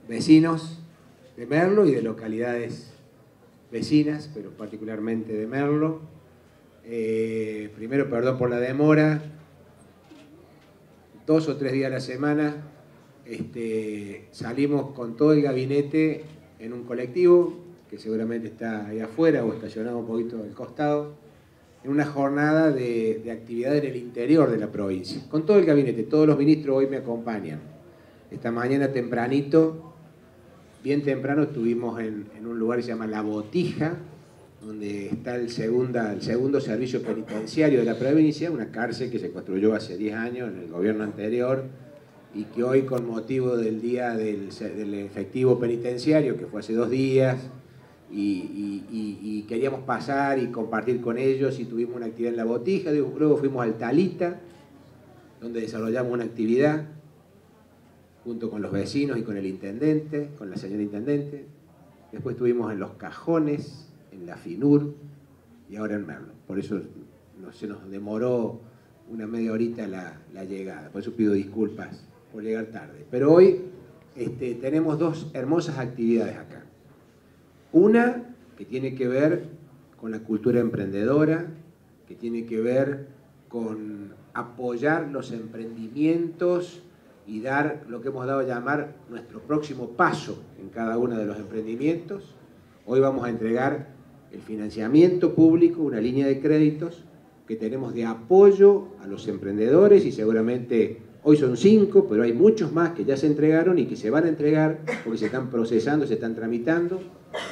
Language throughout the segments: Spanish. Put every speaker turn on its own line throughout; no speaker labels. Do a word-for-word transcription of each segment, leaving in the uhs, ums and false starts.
vecinos de Merlo y de localidades vecinas, pero particularmente de Merlo. Eh, primero, perdón por la demora, dos o tres días a la semana este, salimos con todo el gabinete en un colectivo, que seguramente está ahí afuera o estacionado un poquito del costado, en una jornada de, de actividad en el interior de la provincia, con todo el gabinete. Todos los ministros hoy me acompañan. Esta mañana tempranito, bien temprano, estuvimos en, en un lugar que se llama La Botija, donde está el, segunda, el segundo servicio penitenciario de la provincia, una cárcel que se construyó hace diez años en el gobierno anterior y que hoy, con motivo del día del, del efectivo penitenciario, que fue hace dos días, y, y, y, y queríamos pasar y compartir con ellos, y tuvimos una actividad en La Botija. Luego fuimos al Talita, donde desarrollamos una actividad junto con los vecinos y con el intendente, con la señora intendente. Después estuvimos en Los Cajones, en la FINUR y ahora en Merlo. Por eso no, se nos demoró una media horita la, la llegada. Por eso pido disculpas por llegar tarde. Pero hoy este, tenemos dos hermosas actividades acá. Una que tiene que ver con la cultura emprendedora, que tiene que ver con apoyar los emprendimientos y dar lo que hemos dado a llamar nuestro próximo paso en cada uno de los emprendimientos. Hoy vamos a entregar el financiamiento público, una línea de créditos que tenemos de apoyo a los emprendedores, y seguramente hoy son cinco, pero hay muchos más que ya se entregaron y que se van a entregar porque se están procesando, se están tramitando.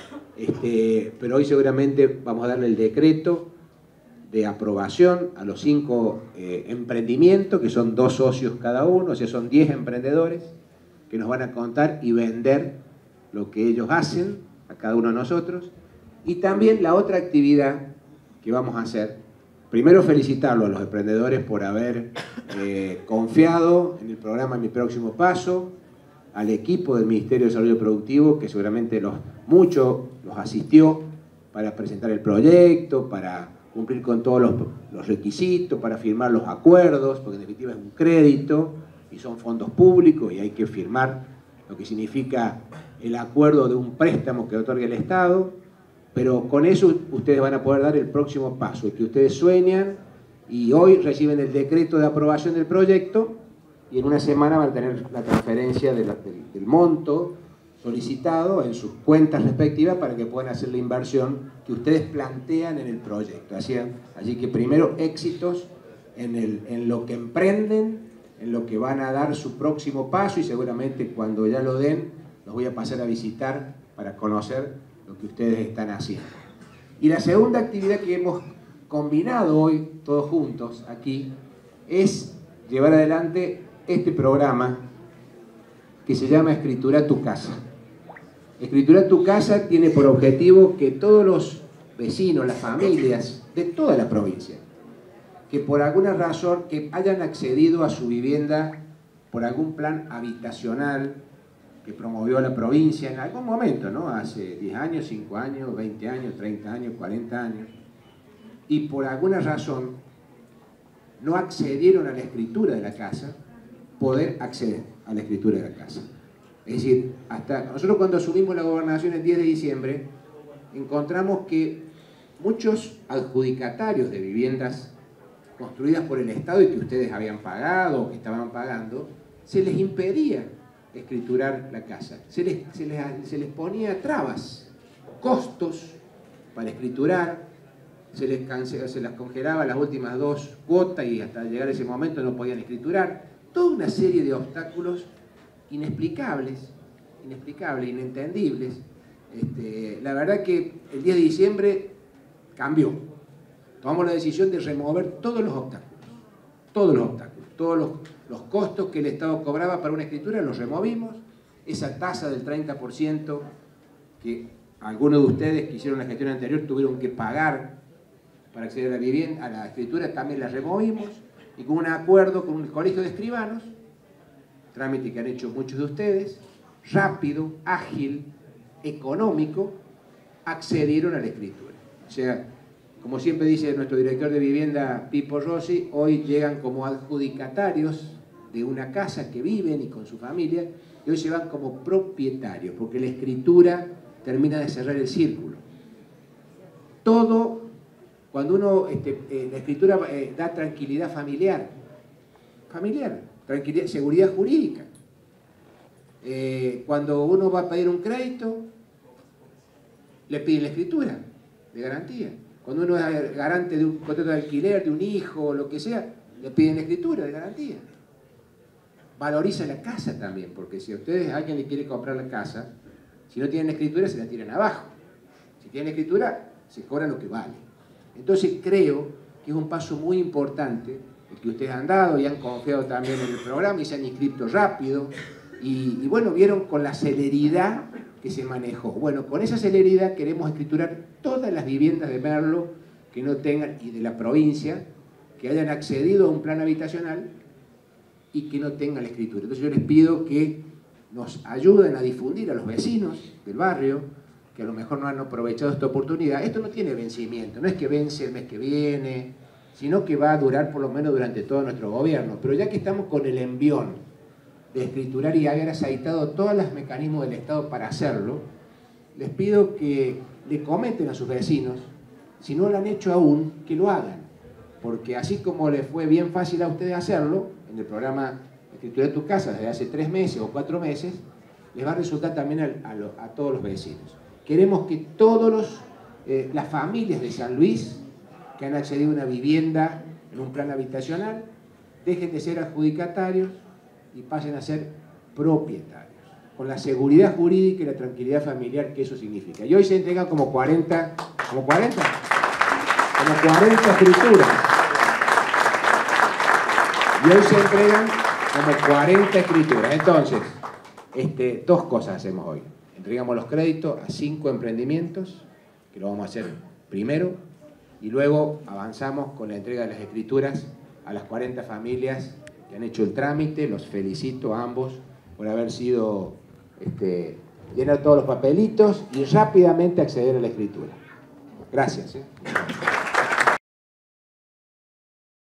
Este, pero hoy seguramente vamos a darle el decreto de aprobación a los cinco eh, emprendimientos, que son dos socios cada uno, o sea, son diez emprendedores que nos van a contar y vender lo que ellos hacen a cada uno de nosotros. Y también la otra actividad que vamos a hacer, primero felicitarlo a los emprendedores por haber eh, confiado en el programa Mi Próximo Paso, al equipo del Ministerio de Desarrollo Productivo, que seguramente los, mucho los asistió para presentar el proyecto, para cumplir con todos los, los requisitos, para firmar los acuerdos, porque en definitiva es un crédito y son fondos públicos y hay que firmar lo que significa el acuerdo de un préstamo que otorga el Estado. Pero con eso ustedes van a poder dar el próximo paso, que ustedes sueñan, y hoy reciben el decreto de aprobación del proyecto y en una semana van a tener la transferencia de la, del, del monto solicitado en sus cuentas respectivas para que puedan hacer la inversión que ustedes plantean en el proyecto. Así, así que primero éxitos en, el, en lo que emprenden, en lo que van a dar su próximo paso, y seguramente cuando ya lo den los voy a pasar a visitar para conocer lo que ustedes están haciendo. Y la segunda actividad que hemos combinado hoy todos juntos aquí es llevar adelante este programa que se llama Escritura Tu Casa. Escritura Tu Casa tiene por objetivo que todos los vecinos, las familias de toda la provincia, que por alguna razón que hayan accedido a su vivienda por algún plan habitacional que promovió la provincia en algún momento, ¿no? Hace diez años, cinco años, veinte años, treinta años, cuarenta años, y por alguna razón no accedieron a la escritura de la casa, poder acceder a la escritura de la casa. Es decir, hasta nosotros cuando asumimos la gobernación el diez de diciembre, encontramos que muchos adjudicatarios de viviendas construidas por el Estado y que ustedes habían pagado o que estaban pagando, se les impedía escriturar la casa. Se les, se les, se les ponía trabas, costos para escriturar, se les, cancelaba, se les congelaba las últimas dos cuotas y hasta llegar a ese momento no podían escriturar. Toda una serie de obstáculos inexplicables, inexplicables, inentendibles. Este, la verdad que el diez de diciembre cambió. Tomamos la decisión de remover todos los obstáculos, todos los obstáculos, todos los, los costos que el Estado cobraba para una escritura, los removimos. Esa tasa del treinta por ciento que algunos de ustedes que hicieron la gestión anterior tuvieron que pagar para acceder a la vivienda, a la escritura, también la removimos, y con un acuerdo con un colegio de escribanos, trámite que han hecho muchos de ustedes, rápido, ágil, económico, accedieron a la escritura. O sea, como siempre dice nuestro director de vivienda, Pipo Rossi, hoy llegan como adjudicatarios de una casa que viven y con su familia, y hoy se van como propietarios, porque la escritura termina de cerrar el círculo. Todo, cuando uno, este, eh, la escritura eh, da tranquilidad familiar, familiar, tranquilidad, seguridad jurídica. Eh, cuando uno va a pedir un crédito, le piden la escritura de garantía. Cuando uno es garante de un contrato de alquiler, de un hijo, o lo que sea, le piden la escritura de garantía. Valoriza la casa también, porque si a ustedes alguien le quiere comprar la casa, si no tienen escritura se la tiran abajo. Si tienen escritura, se cobra lo que vale. Entonces creo que es un paso muy importante el que ustedes han dado y han confiado también en el programa y se han inscrito rápido. Y, y bueno, vieron con la celeridad que se manejó. Bueno, con esa celeridad queremos escriturar todas las viviendas de Merlo que no tengan, y de la provincia, que hayan accedido a un plan habitacional y que no tengan la escritura. Entonces yo les pido que nos ayuden a difundir a los vecinos del barrio, que a lo mejor no han aprovechado esta oportunidad. Esto no tiene vencimiento, no es que vence el mes que viene, sino que va a durar por lo menos durante todo nuestro gobierno. Pero ya que estamos con el envión de escriturar y haber aceitado todos los mecanismos del Estado para hacerlo, les pido que le comenten a sus vecinos, si no lo han hecho aún, que lo hagan. Porque así como les fue bien fácil a ustedes hacerlo, en el programa Escritura de tu Casa, desde hace tres meses o cuatro meses, les va a resultar también a, a, lo, a todos los vecinos. Queremos que todas eh, las familias de San Luis que han accedido a una vivienda en un plan habitacional dejen de ser adjudicatarios y pasen a ser propietarios, con la seguridad jurídica y la tranquilidad familiar que eso significa. Y hoy se entregan como cuarenta, como cuarenta, como cuarenta escrituras. Y hoy se entregan como cuarenta escrituras. Entonces, este, dos cosas hacemos hoy. Entregamos los créditos a cinco emprendimientos, que lo vamos a hacer primero, y luego avanzamos con la entrega de las escrituras a las cuarenta familias que han hecho el trámite. Los felicito a ambos por haber sido, este, llenar todos los papelitos y rápidamente acceder a la escritura. Gracias. ¿eh?